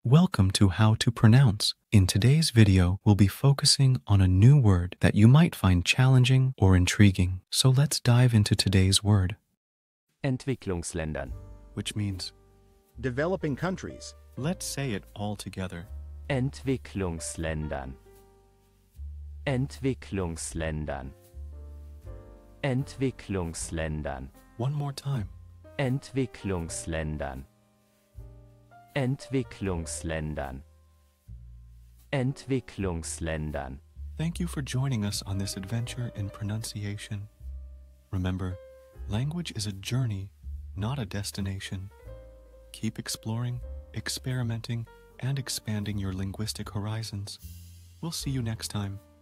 Welcome to How to Pronounce. In today's video, we'll be focusing on a new word that you might find challenging or intriguing. So let's dive into today's word, Entwicklungsländern. which means, Developing countries. let's say it all together. Entwicklungsländern. Entwicklungsländern. Entwicklungsländern. One more time. Entwicklungsländern. Entwicklungsländern. Entwicklungsländern. Thank you for joining us on this adventure in pronunciation. Remember, language is a journey, not a destination. Keep exploring, experimenting, and expanding your linguistic horizons. We'll see you next time.